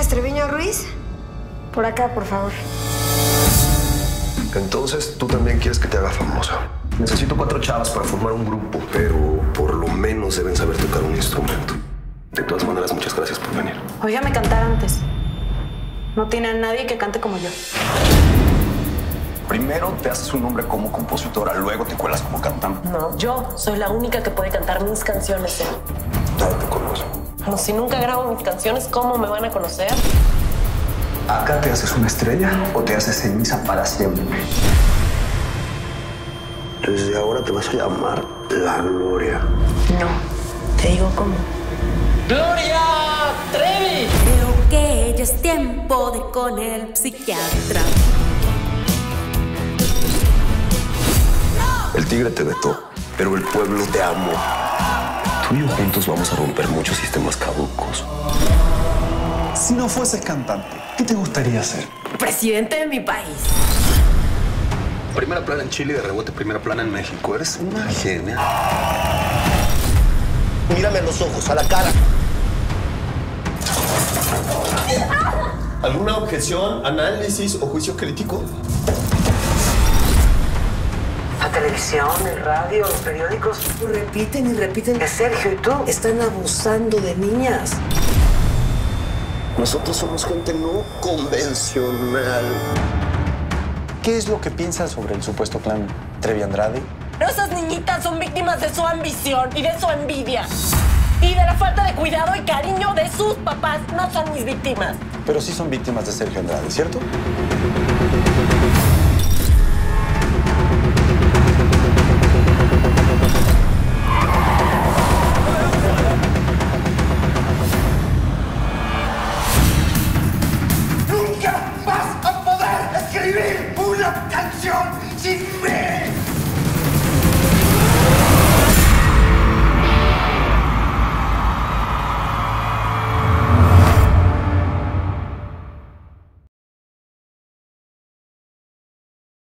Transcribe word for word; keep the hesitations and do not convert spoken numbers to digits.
Ángeles Treviño Ruiz? Por acá, por favor. Entonces, tú también quieres que te haga famosa. Necesito cuatro chavas para formar un grupo, pero por lo menos deben saber tocar un instrumento. De todas maneras, muchas gracias por venir. Óigame cantar antes. No tiene a nadie que cante como yo. Primero te haces un nombre como compositora, luego te cuelas como cantante. No, yo soy la única que puede cantar mis canciones. ¿eh? Nadie te conoce. Pero si nunca grabo mis canciones, ¿cómo me van a conocer? Acá te haces una estrella o te haces ceniza para siempre. Desde ahora te vas a llamar La Gloria. No, te digo cómo. ¡Gloria Trevi! Creo que ya es tiempo de ir con el psiquiatra. El tigre te vetó, pero el pueblo te amó. Tú y yo juntos vamos a romper muchos sistemas caducos. Si no fueses cantante, ¿qué te gustaría hacer? Presidente de mi país. Primera plana en Chile y de rebote primera plana en México. Eres una genia. Mírame a los ojos, a la cara. ¿Alguna objeción, análisis o juicio crítico? La televisión, el radio, los periódicos repiten y repiten que Sergio y tú están abusando de niñas. Nosotros somos gente no convencional. ¿Qué es lo que piensas sobre el supuesto clan Trevi Andrade? Pero esas niñitas son víctimas de su ambición y de su envidia. Y de la falta de cuidado y cariño de sus papás. No son mis víctimas. Pero sí son víctimas de Sergio Andrade, ¿cierto?